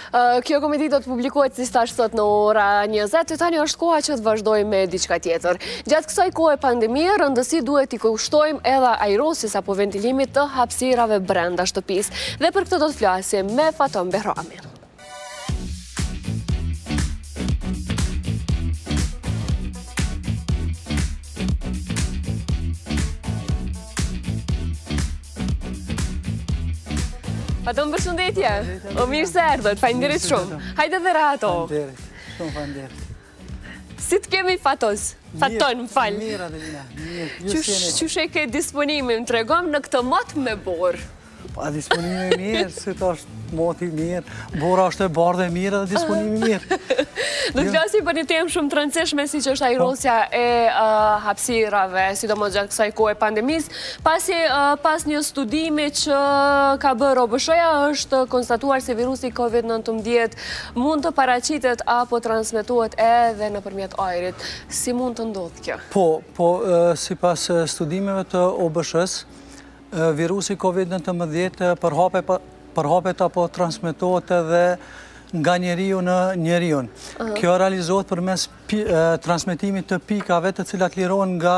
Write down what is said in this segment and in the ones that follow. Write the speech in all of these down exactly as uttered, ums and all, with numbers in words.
Kjo komedi do të publikohet si stash sot në ora njëzet, tani është koha që të vazhdojmë me diçka tjetër. Gjatë kësaj kohe pandemie, rëndësi duhet i kushtojmë edhe ajrosis apo ventilimit të hapësirave brenda shtëpisë. Dhe për këtë do të flasim me Faton Behrami. Faton, përshëndetje. O mirë se erdhët, faleminderit shumë. Hajde dhe rato. Faleminderit, shumë faleminderit. Si të kemi Fatos? Faton, më falë. Mirë, Adelina, mirë. Qështë e ke disponimin, të regom në këtë mot me borë? Pa disponimi mirë, si të është moti mirë, bora është e bardhe mirë dhe disponimi mirë. Do të flasim për një temë shumë të rëndësishme si që është ajrosja e hapësirave, sidomos gjatë kësaj kohe pandemisë, pasi pas një studimi që ka bërë O B S H-ja është konstatuar se virusi kovid nëntëmbëdhjetë mund të paraqitet apo transmetohet edhe nëpërmjet ajrit. Si mund të ndodhë kjo? Po, po sipas studimeve të O B S H-s, virusi kovid nëntëmbëdhjetë përhapet apo transmetohet edhe nga njeriu në njeriun. Kjo realizohet përmes transmetimit të pikave të cilat lirohen nga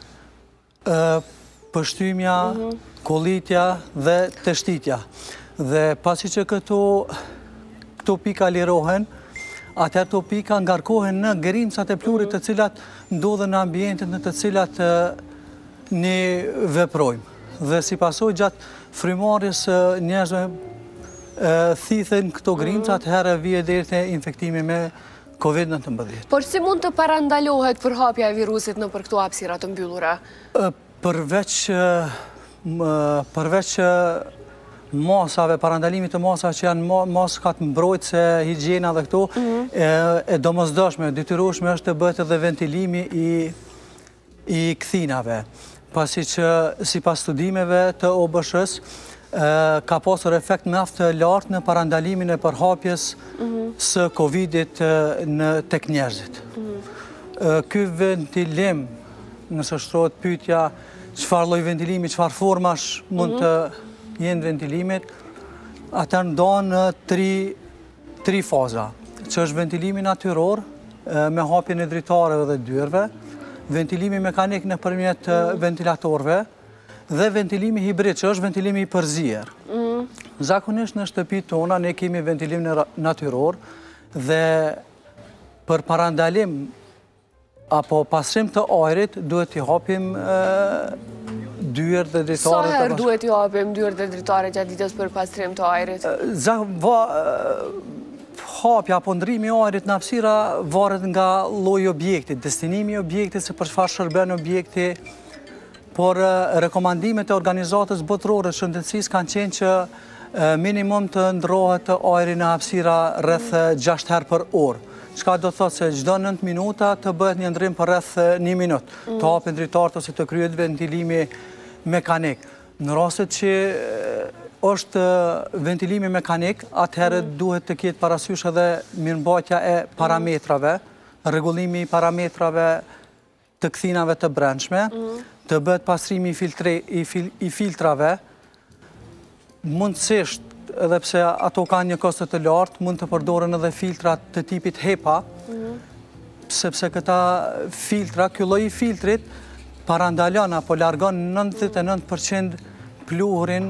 pështymja, kollitja dhe teshtitja. Dhe pasi që këto pika lirohen, atëherë këto pika ngarkohen në grimcat e pluhurit të cilat ndodhen në ambientet në të cilat ne veprojmë. Dhe si pasoj gjatë frymarrjes njerëzve thithen këto grimca, atëherë vije deri te infektimi me kovid nëntëmbëdhjetë. Por si mund të parandalohet përhapja e virusit në për këto hapësira të mbyllura? Përveç përveç masave, parandalimit të masave që janë maskat mbrojtëse, higjiena dhe këto, e domosdoshme, detyrueshme është të bëhet edhe ventilimi i kthinave. Pasi që sipas studimeve të O B S H-s ka pasur efekt mjaft të lartë në parandalimin e përhapjes së Covidit tek njerëzit. Ky ventilim, nëse shtrohet pyetja çfarë lloj ventilimi, çfarë formash mund të jenë ventilimit, ata ndohen në tri faza, që është ventilimi natyror me hapjen e dritareve dhe dyerve, ventilimi mekanik nëpërmjet ventilatorëve dhe ventilimi hibrid, që është ventilimi i përzier. Zakonisht në shtëpitë tona ne kemi ventilim natyror dhe për parandalim apo pastrim të ajrit duhet t'i hapim dyert dhe dritare. Sa herë duhet t'i hapim dyert dhe dritare gjatë ditës për pastrim të ajrit? Hapja apo ndrimi i ajrit në hapësira varet nga lloji i objektit, destinimi i objektit, se për çfarë shërben objekti, por rekomandimet e organizatës botërore të shëndetësisë kanë qenë që minimum të ndrohet ajri në hapësira rreth gjashtë herë për orë. Çka do të thotë se çdo nëntë minuta të bëhet një ndrim për rreth një minutë, të hapen dritarët ose të kryhet ventilimi mekanik. Në rastet që është ventilimi mekanik, atëherë duhet të ketë parasysh edhe mirëmbajtja e parametrave, rregullimi i parametrave të kthinave të brendshme, të bëhet pastrimi i filtrave, mundësisht, edhe pse ato kanë një kosto të lartë, mund të përdoren edhe filtrat të tipit HEPA, sepse këta filtra, ky lloj i filtrit parandalon apo largon nëntëdhjetë e nëntë përqind pluhurin,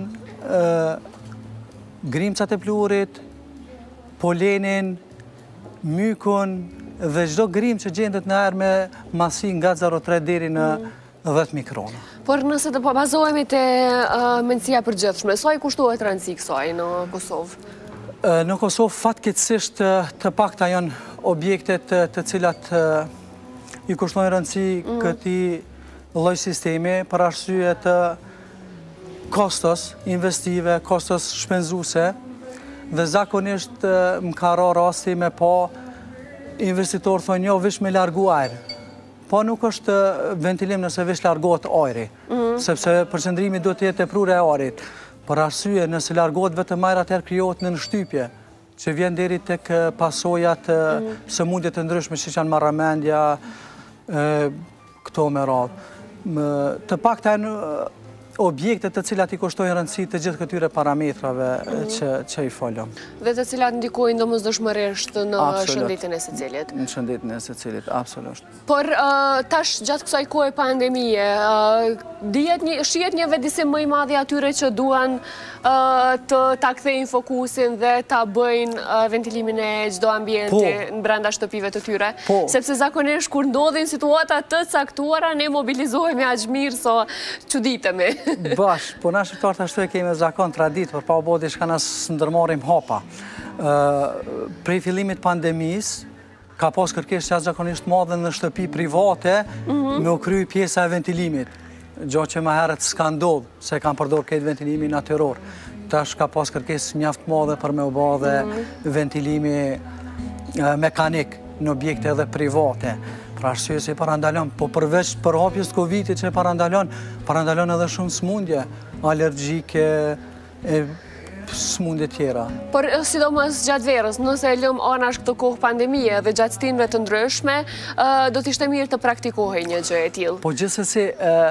grimcat e pluhurit, polenin, mykun dhe çdo grim që gjendet në ajër me masi nga zero virgulë tre deri në dhjetë mikrona. Por nëse të bazohemi te mendësia e përgjithshme, sa i kushtohet rëndësi kësaj në Kosovë? Në Kosovë fatkeqësisht të pakta janë objektet të cilat i kushtojnë rëndësi këtij lloj sistemi për arsye të kostos investive, kostos shpenzuese, dhe zakonisht më ka ra rasti me pa investitor thonë jo, vish me largu ajrë. Po nuk është ventilim nëse vish largohet ajri, sepse përqendrimi duhet të jetë teprur e ajrit. Për arsye nëse largohet vetëm ajri, atëherë krijohet në shtypje, që vjen deri tek pasojat sëmundje të ndryshme, siç janë marramendja, këto me radhë. Të paktën objekte të cilat i kushtojnë rëndësi të gjithë këtyre parametrave që i folëm. Dhe të cilat ndikojnë domosdoshmërisht në shëndetin e secilit. Në shëndetin e secilit, absolutisht. Por tash gjatë kësaj kohe pandemie, shihet një vendisim më i madh i atyre që duan të ta kthejnë fokusin dhe ta bëjnë ventilimin e çdo ambienti në brenda shtëpive të tyre, sepse zakonisht kur ndodhin situata të caktuara ne mobilizohemi aq mirë so çuditemi. Bash, po na shqiptarët ashtu e kemi zakon tradit, për pa u bë diçka na ndërmarrim hapa. Prej fillimit pandemisë ka pas kërkesë jashtëzakonisht madhe në shtëpi private me u kry pjesa e ventilimit. Gjo që më herët s'ka ndodhë, se kam përdor këtë ventilimi natyror. Tash ka pas kërkesë mjaft madhe për me u bë dhe ventilimi mekanik në objekte edhe private. Pra arsye se parandalon, po përveç përhapjes të Covidit që parandalon, parandalon edhe shumë smundje, alergjike, smundje tjera. Por sidomos gjatë verës, nëse e lëm anash këtë kohë pandemie dhe gjatë stinëve të ndryshme, do t'ishte mirë të praktikohej një gjë e tillë. Po gjithsesi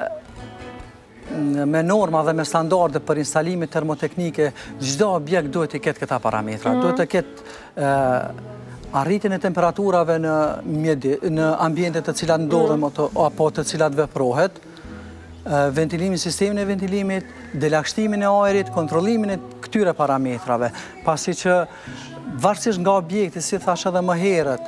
me norma dhe me standarde për instalimit termoteknike, çdo objekt duhet të ketë këta parametra. Duhet të ketë arritjen e temperaturave në ambientet të cilat ndodhem apo të cilat veprohet, ventilimin, sistemin e ventilimit, delagështimin e ajrit, kontrollimin e këtyre parametrave, pasi që varësisht nga objekti, si thash edhe më herët,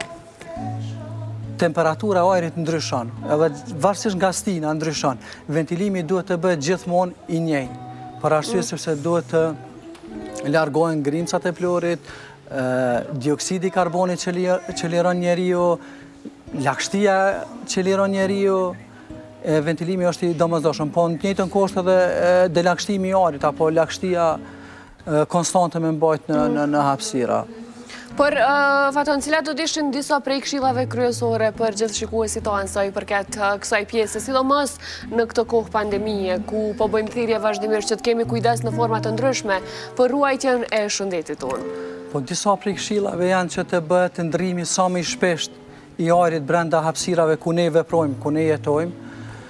temperatura e ajrit ndryshon, edhe varësisht nga stina ndryshon. Ventilimi duhet të bëhet gjithmonë i njëjtë, për arsye sepse duhet të largohen grimcat e pluhurit, dioksidi i karbonit që liron njeriu, lagështia që liron njeriu, ventilimi është i domosdoshëm, po në të njëjtën kohë edhe delagështimi i ajrit apo lagështia konstante me mbajt në hapësira. Por, Faton, cilat do të ishin disa prej këshillave kryesore për gjithë shikuesit tonë sa i përket kësaj pjese, sidomos në këtë kohë pandemie, ku po bëjmë thirrje vazhdimisht që të kemi kujdes në forma të ndryshme për ruajtjen e shëndetit tonë? Po, disa prej këshillave janë që të bëhet ndrimi sa më i shpesht i ajrit brenda hapësirave ku ne veprojmë, ku ne jetojmë,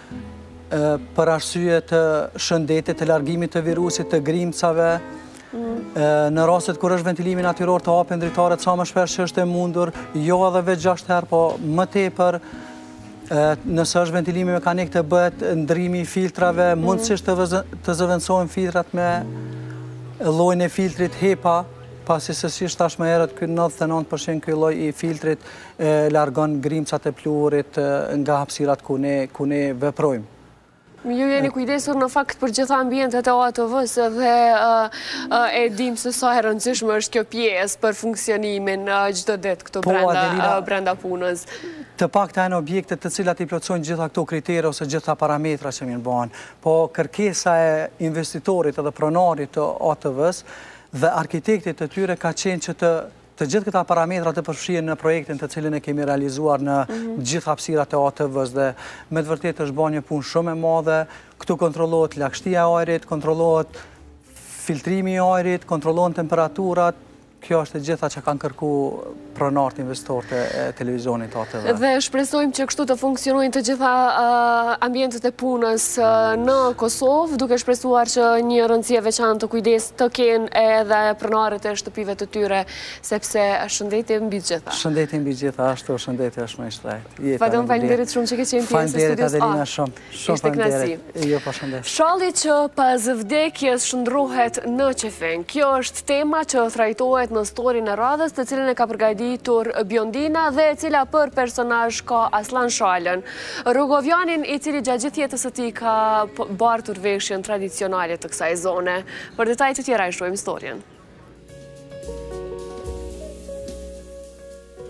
për arsye të shëndetit, të largimit të virusit, të grimcave. Në rastet kur është ventilimi natyror të hapen dritaret sa më shpesh që është e mundur, jo edhe veç gjashtë herë, po më tepër, nëse është ventilimi mekanik të bëhet ndrimi i filtrave, mundësisht të zëvendësohen filtrat me llojin e filtrit HEPA, pasi se si thash më herët, ky nëntëdhjetë e nëntë përqind ky lloj i filtrit largon grimcat e pluhurit nga hapësirat ku ne veprojmë. Ju jeni kujdesur në fakt për gjitha ambientet e O A T V-s dhe e dim se sa e rëndësishme është kjo pjesë për funksionimin çdo ditë këtu brenda punës. Të pakta janë objekte të cilat i plotësojnë gjitha këto kritere ose gjitha parametra që mirë bëhen, po kërkesa e investitorit edhe pronarit të O A T V-s dhe arkitektit të tyre ka qenë që të të gjithë këta parametra të përfshihen në projektin të cilin e kemi realizuar në gjithë hapësirat e O A T V-s dhe me të vërtetë është bërë një punë shumë e madhe. Këtu kontrollohet lagështia e ajrit, kontrollohet filtrimi i ajrit, kontrollohen temperaturat. Kjo është e gjitha që kanë kërku pronarët investorët e televizionit O A T V. Dhe shpresojmë që kështu të funksionojnë të gjitha ambientet e punës në Kosovë, duke shpresuar që një rëndësi e veçantë të kujdes të kenë edhe pronarët e shtëpive të tyre, sepse shëndeti mbi gjitha. Shëndeti mbi gjitha, ashtu shëndeti është më i shtrejtë. Faton, faleminderit shumë që ke qenë pjesë e studios A. Shumë, shumë faleminderit. Jo, po shëndet. Shalli që pas vdekjes shndruhet në qefen. Kjo është tema që trajtohet në storin e radhës, të cilën e ka përgatitur Biondina dhe e cila për personazh ka Aslan Shalën, rrugovjanin i cili gjatë gjithë jetës së tij ka bartur veshjen tradicionale të kësaj zone. Për detaj të tjera e shohim historien.